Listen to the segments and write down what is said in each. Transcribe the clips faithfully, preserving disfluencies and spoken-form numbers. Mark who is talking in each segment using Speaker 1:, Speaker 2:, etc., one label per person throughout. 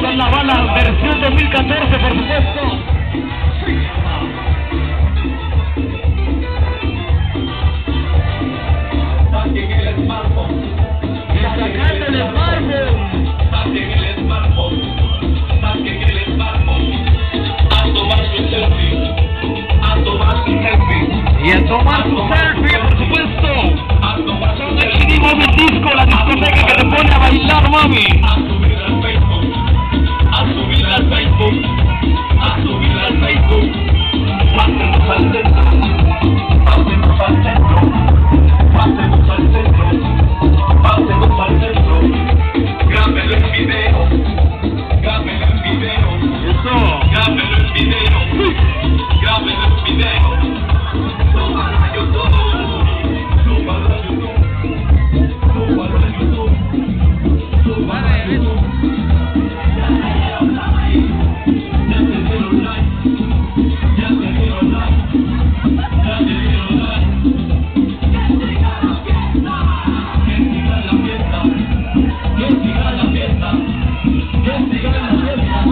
Speaker 1: Con la bala versión dos mil catorce, por supuesto.
Speaker 2: Saquen el smartphone.
Speaker 1: Sacando el smartphone.
Speaker 2: Saquen el smartphone. Saquen el smartphone. A tomar su selfie. A tomar su selfie.
Speaker 1: Y a tomar su selfie, por supuesto.
Speaker 2: A tomar su selfie.
Speaker 1: H D Móvil Disco, la discoteca que te pone a bailar, mami.
Speaker 2: A subir al Facebook. A subir al Facebook. A subir al Facebook. Pásenos al centro. Pásenos al centro. Pásenos al centro. Pásenos al centro. Grábenlo en video. Grábenlo en video.
Speaker 1: Eso.
Speaker 2: Grábenlo en video. Grábenlo en video. Súbalo a YouTube. Súbalo a YouTube. Súbalo a YouTube. Súbalo a YouTube. Ya te dieron like. Ya te dieron like. Ya te dieron like. Ya te dieron like. Que siga la fiesta. Que siga la fiesta. Que siga la fiesta.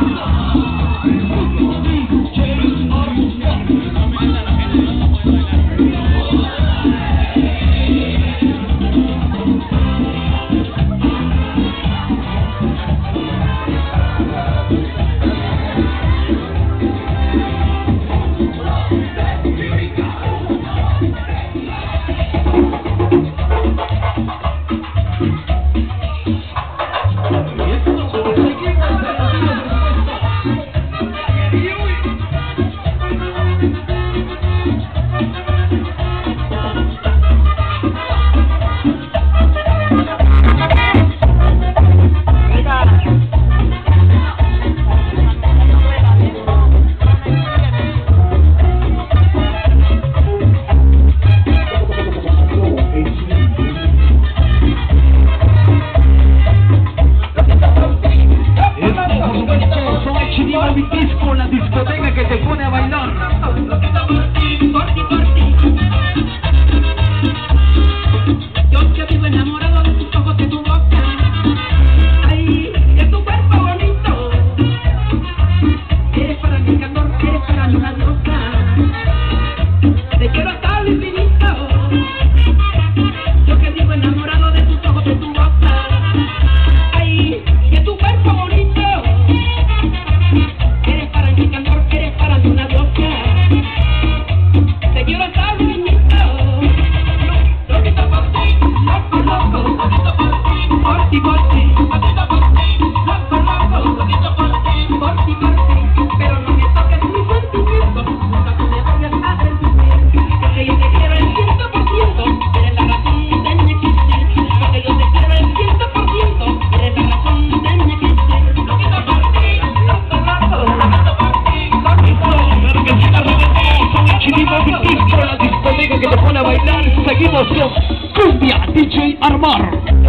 Speaker 1: Disco, la discoteca que te pone a bailar.
Speaker 3: Yo que vivo enamorado de tus ojos, de tu boca, ay, de tu cuerpo bonito. Eres para mi candor, eres para mi una diosa. Te quiero hasta el infinito. Yo que vivo enamorado de tus ojos, de tu boca, ay, de tu cuerpo bonito. Eres para mi candor, eres para mi una diosa. Te quiero hasta el infinito. Loquita por ti, loco, loco, loquita por ti, por ti, por ti, loquita por ti, loco, loco, loquita por ti, por ti, por ti. Pero no me toques mis sentimientos, nunca tú me vayas a hacer sufrir, porque yo te quiero el ciento por ciento, eres la razón de mi existir, porque yo te quiero el ciento por ciento, eres la razón de mi existir. Loquita por ti, loco, loco, loquita por ti, por ti, por ti.
Speaker 1: Claro que sí, la reggaetón, son H D Móvil Disco, la discoteca que te pone a bailar. Seguimos con Cumbia D J Armar.